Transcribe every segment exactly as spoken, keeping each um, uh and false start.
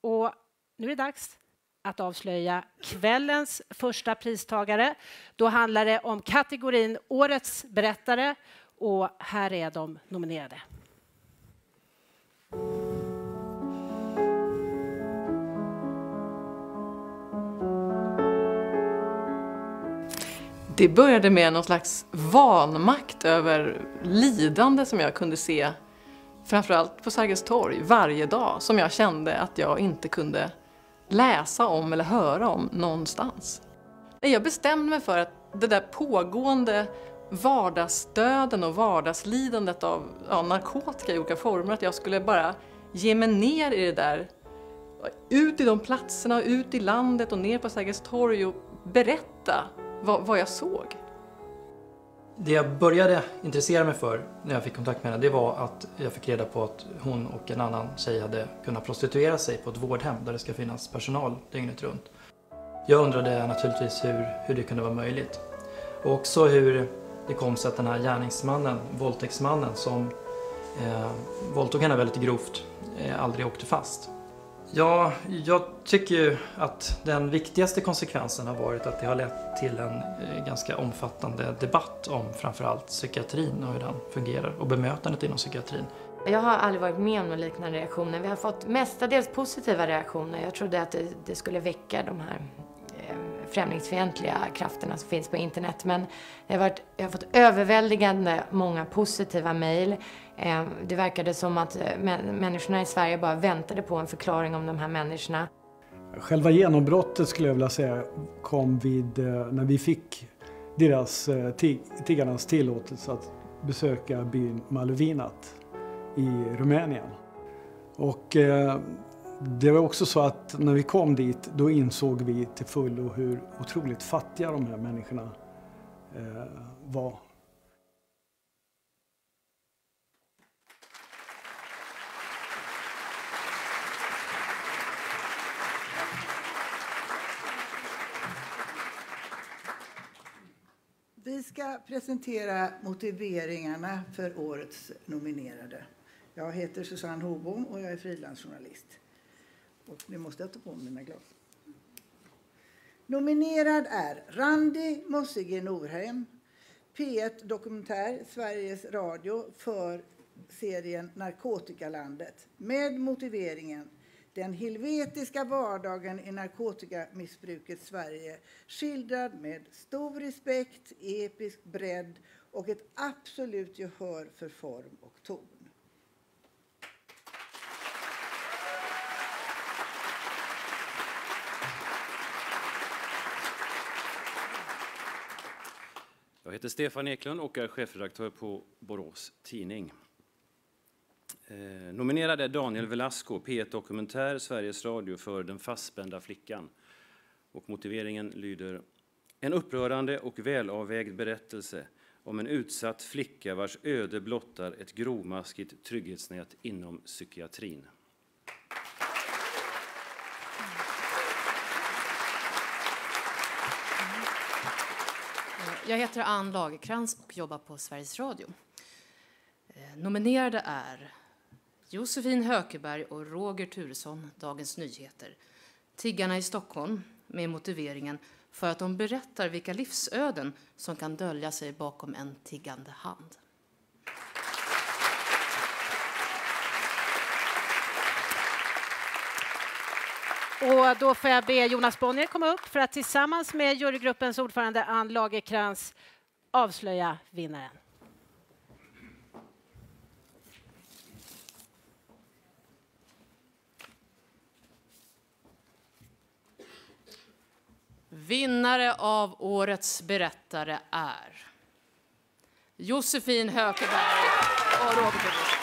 Och nu är det dags att avslöja kvällens första pristagare. Då handlar det om kategorin Årets berättare. Och här är de nominerade. Det började med någon slags vanmakt över lidande som jag kunde se framförallt på Sergels torg varje dag, som jag kände att jag inte kunde läsa om eller höra om någonstans. Jag bestämde mig för att det där pågående vardagsdöden och vardagslidandet av ja, narkotika i olika former, att jag skulle bara ge mig ner i det där, ut i de platserna, ut i landet och ner på Sergels torg och berätta vad, vad jag såg. Det jag började intressera mig för när jag fick kontakt med henne, det var att jag fick reda på att hon och en annan tjej hade kunnat prostituera sig på ett vårdhem där det ska finnas personal dygnet runt. Jag undrade naturligtvis hur, hur det kunde vara möjligt. Och också hur det kom sig att den här gärningsmannen, våldtäktsmannen som eh, våldtog henne väldigt grovt, eh, aldrig åkte fast. Ja, jag tycker ju att den viktigaste konsekvensen har varit att det har lett till en eh, ganska omfattande debatt om framförallt psykiatrin och hur den fungerar och bemötandet inom psykiatrin. Jag har aldrig varit med om någon liknande reaktioner. Vi har fått mestadels positiva reaktioner. Jag trodde att det, det skulle väcka de här eh, främlingsfientliga krafterna som finns på internet. Men det har varit, jag har fått överväldigande många positiva mejl. Eh, det verkade som att eh, människorna i Sverige bara väntade på en förklaring om de här människorna. Själva genombrottet skulle jag vilja säga kom vid eh, när vi fick deras eh, tig, tiggarnas tillåtelse att besöka byn Malvinat i Rumänien. Och eh, det var också så att när vi kom dit, då insåg vi till fullo hur otroligt fattiga de här människorna eh, var. Vi ska presentera motiveringarna för årets nominerade. Jag heter Susanne Hobom och jag är frilansjournalist. Och nu måste jag ta på mig mina glas. Nominerad är Randi Mossige Norheim, P ett Dokumentär, Sveriges Radio, för serien Narkotikalandet. Med motiveringen: den helvetiska vardagen i narkotikamissbrukets Sverige, skildrad med stor respekt, episk bredd och ett absolut gehör för form och ton. Jag heter Stefan Eklund och är chefredaktör på Borås Tidning. Eh, nominerad är Daniel Velasco, P ett Dokumentär, Sveriges Radio, för Den fastspända flickan. Och motiveringen lyder: en upprörande och välavvägd berättelse om en utsatt flicka vars öde blottar ett grovmaskigt trygghetsnät inom psykiatrin. Jag heter Ann Lagerkrans och jobbar på Sveriges Radio. Eh, nominerade är Josefin Hökeberg och Roger Turesson, Dagens Nyheter. Tiggarna i Stockholm, med motiveringen för att de berättar vilka livsöden som kan dölja sig bakom en tiggande hand. Och då får jag be Jonas Bonnier komma upp för att tillsammans med jurygruppens ordförande Ann Lagerkrans avslöja vinnaren. Vinnare av årets berättare är Josefin Hökeberg och Roger Turesson.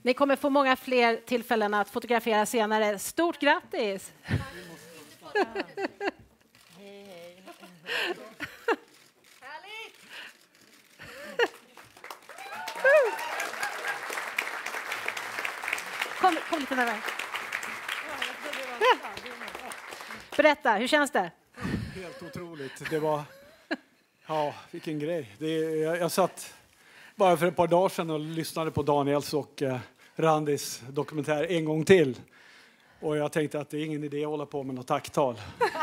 Ni kommer få många fler tillfällen att fotografera senare. Stort grattis! Kom, kom lite närmare. Berätta, hur känns det? Helt otroligt. Det var... Ja, vilken grej. Det, jag, jag satt bara för ett par dagar sedan och lyssnade på Daniels och eh, Randis dokumentär en gång till. Och jag tänkte att det är ingen idé att hålla på med något tacktal.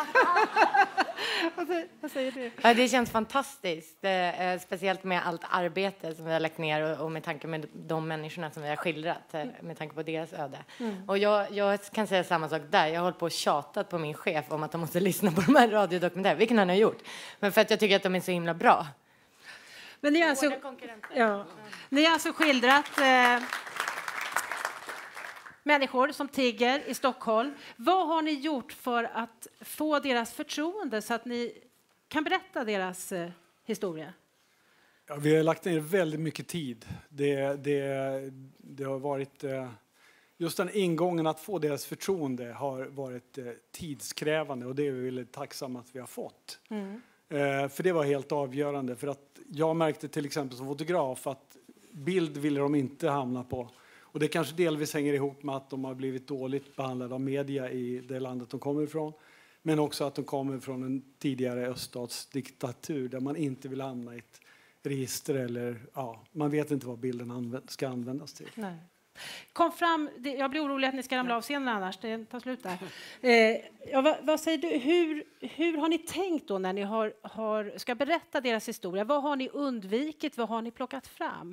Vad säger du? Ja, det känns fantastiskt. Eh, speciellt med allt arbete som vi har lagt ner och, och med tanke med de människorna som vi har skildrat. Eh, med tanke på deras öde. Mm. Och jag, jag kan säga samma sak där. Jag har hållit på och tjatat på min chef om att han måste lyssna på de här radiodokumentärerna. Vilken han har gjort. Men för att jag tycker att de är så himla bra. Men ni har alltså, ja, ni har alltså skildrat... Eh, människor som tigger i Stockholm. Vad har ni gjort för att få deras förtroende så att ni kan berätta deras eh, historia? Ja, vi har lagt ner väldigt mycket tid. Det, det, det har varit... Eh, just den ingången att få deras förtroende har varit eh, tidskrävande. Och det är vi väldigt tacksamma att vi har fått. Mm. Eh, för det var helt avgörande. För att jag märkte till exempel som fotograf att bild ville de inte hamna på. Och det kanske delvis hänger ihop med att de har blivit dåligt behandlade av media i det landet de kommer ifrån. Men också att de kommer från en tidigare öststatsdiktatur där man inte vill hamna i ett register eller ja, man vet inte vad bilden använd- ska användas till. Nej. Kom fram, jag blir orolig att ni ska ramla av scenen annars, det tar slut där. Eh, ja, vad, vad säger du, hur, hur har ni tänkt då när ni har, har, ska berätta deras historia? Vad har ni undvikit, vad har ni plockat fram?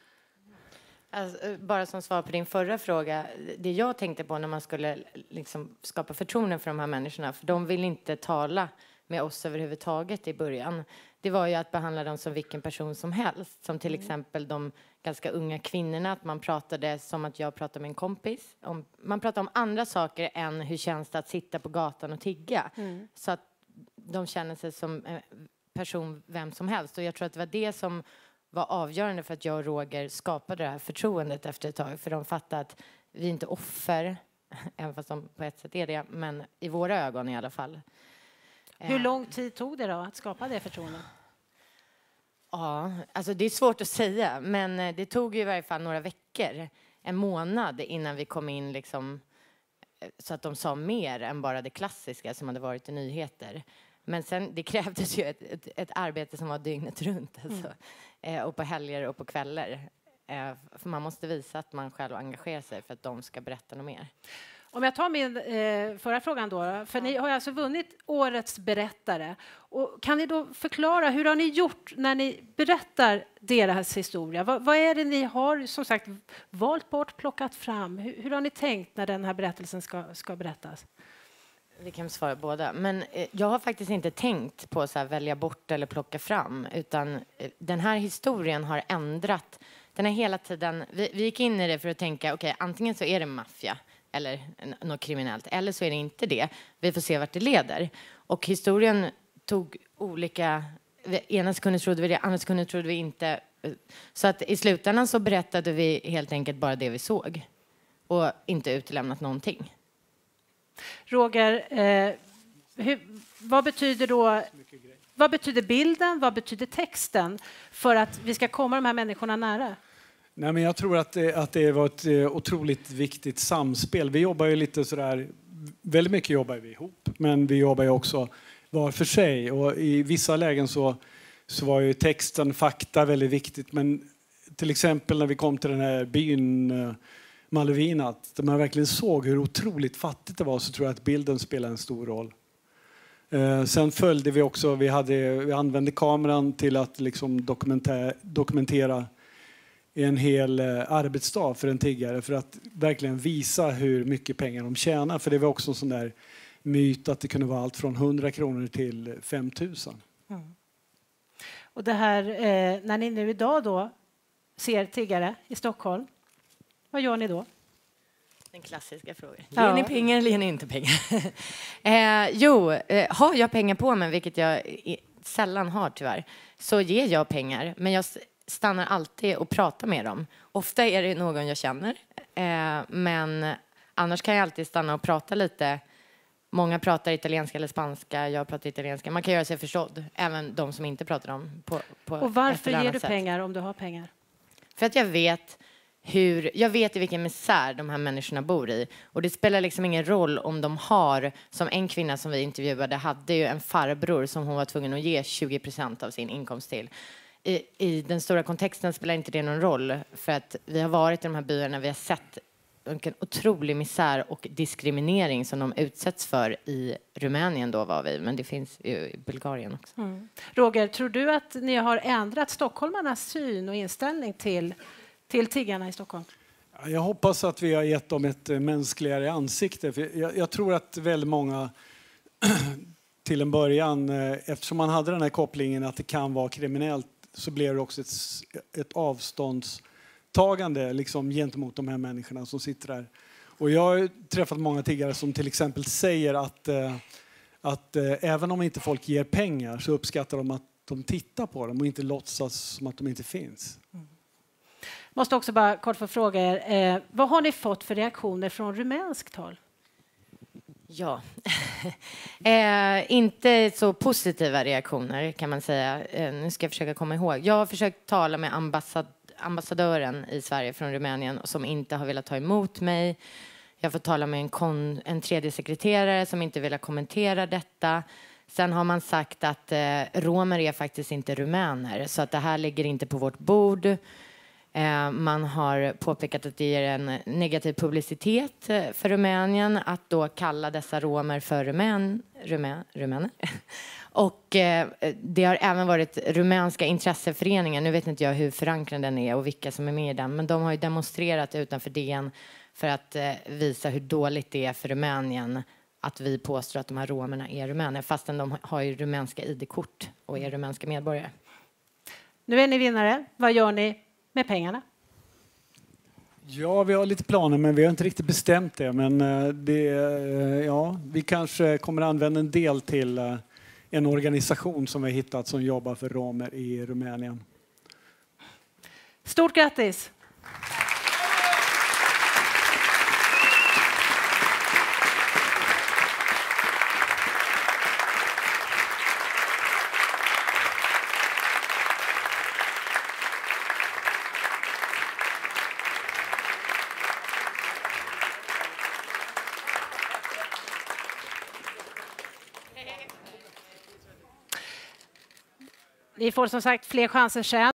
Alltså, bara som svar på din förra fråga, det jag tänkte på när man skulle liksom skapa förtroende för de här människorna, för de vill inte tala med oss överhuvudtaget i början. Det var ju att behandla dem som vilken person som helst, som till mm. exempel de ganska unga kvinnorna, att man pratade som att jag pratade med en kompis. Om, man pratade om andra saker än hur känns det att sitta på gatan och tigga. Mm. Så att de känner sig som en person vem som helst. Och jag tror att det var det som var avgörande för att jag och Roger skapade det här förtroendet efter ett tag. För de fattade att vi är inte offer, även fast de på ett sätt är det, men i våra ögon i alla fall. Hur lång tid tog det då att skapa det förtroendet? Ja, alltså det är svårt att säga, men det tog ju i varje fall några veckor, en månad innan vi kom in liksom, så att de sa mer än bara det klassiska som hade varit i nyheter. Men sen, det krävdes ju ett, ett, ett arbete som var dygnet runt. Alltså. Mm. Eh, och på helger och på kvällar. Eh, för man måste visa att man själv engagerar sig för att de ska berätta något mer. Om jag tar min eh, förra frågan då. För ja. Ni har alltså vunnit årets berättare. Och kan ni då förklara, hur har ni gjort när ni berättar deras historia? Va, vad är det ni har som sagt valt bort, plockat fram? Hur, hur har ni tänkt när den här berättelsen ska, ska berättas? Vi kan svara båda. Men eh, jag har faktiskt inte tänkt på så här, välja bort eller plocka fram. Utan eh, den här historien har ändrat. Den är hela tiden... Vi, vi gick in i det för att tänka, okej, okay, antingen så är det maffia eller n- något kriminellt. Eller så är det inte det. Vi får se vart det leder. Och historien tog olika... Ena sekunden trodde vi det, andra sekunden trodde vi inte. Så att i slutändan så berättade vi helt enkelt bara det vi såg. Och inte utelämnat någonting. Roger, eh, hur, vad betyder då, vad betyder bilden, vad betyder texten för att vi ska komma de här människorna nära? Nej, men jag tror att det, att det var ett eh, otroligt viktigt samspel. Vi jobbar ju lite sådär, väldigt mycket jobbar vi ihop, men vi jobbar ju också var för sig. Och i vissa lägen så, så var ju texten, fakta väldigt viktigt. Men till exempel när vi kom till den här byn eh, Malvinat, där man verkligen såg hur otroligt fattigt det var, så tror jag att bilden spelar en stor roll. Eh, sen följde vi också, vi, hade, vi använde kameran till att liksom dokumentera, dokumentera en hel eh, arbetsdag för en tiggare, för att verkligen visa hur mycket pengar de tjänar. För det var också en sån där myt att det kunde vara allt från hundra kronor till fem tusen. Mm. Och det här, eh, när ni nu idag då ser tiggare i Stockholm, vad gör ni då? Den klassiska frågan. Ja. Ger ni pengar eller ger ni inte pengar? eh, jo, eh, har jag pengar på mig, vilket jag i, sällan har tyvärr, så ger jag pengar. Men jag stannar alltid och pratar med dem. Ofta är det någon jag känner. Eh, men annars kan jag alltid stanna och prata lite. Många pratar italienska eller spanska, jag pratar italienska. Man kan göra sig förstådd, även de som inte pratar om på, på Och varför ett ger du sätt. pengar om du har pengar? För att jag vet hur, jag vet i vilken misär de här människorna bor i. Och det spelar liksom ingen roll om de har, som en kvinna som vi intervjuade hade ju en farbror som hon var tvungen att ge tjugo procent av sin inkomst till. I, I den stora kontexten spelar inte det någon roll, för att vi har varit i de här byarna, vi har sett vilken otrolig misär och diskriminering som de utsätts för i Rumänien, då var vi, men det finns ju i Bulgarien också. Mm. Roger, tror du att ni har ändrat stockholmarnas syn och inställning till, till tiggarna i Stockholm? Jag hoppas att vi har gett dem ett mänskligare ansikte. För jag, jag tror att väldigt många till en början, eftersom man hade den här kopplingen att det kan vara kriminellt, så blev det också ett, ett avståndstagande liksom, gentemot de här människorna som sitter där. Och jag har träffat många tiggare som till exempel säger att, att även om inte folk ger pengar så uppskattar de att de tittar på dem och inte låtsas som att de inte finns. Mm. Måste också bara kort få fråga er, eh, vad har ni fått för reaktioner från rumänskt håll? Ja, eh, inte så positiva reaktioner kan man säga. Eh, nu ska jag försöka komma ihåg. Jag har försökt tala med ambassad ambassadören i Sverige från Rumänien som inte har velat ta emot mig. Jag får tala med en, kon en tredje sekreterare som inte vill kommentera detta. Sen har man sagt att eh, romer är faktiskt inte rumäner, så att det här ligger inte på vårt bord. Eh, man har påpekat att det ger en negativ publicitet för Rumänien att då kalla dessa romer för rumän, rumän, rumäner. Och eh, det har även varit rumänska intresseföreningen, nu vet inte jag hur förankrad den är och vilka som är med i den, men de har ju demonstrerat utanför D N för att eh, visa hur dåligt det är för Rumänien att vi påstår att de här romerna är rumäner, fastän de har ju rumänska I D-kort och är rumänska medborgare. Nu är ni vinnare. Vad gör ni med pengarna? Ja, vi har lite planer, men vi har inte riktigt bestämt det. Men det, ja, vi kanske kommer att använda en del till en organisation som vi har hittat som jobbar för romer i Rumänien. Stort grattis! Ni får som sagt fler chanser sen.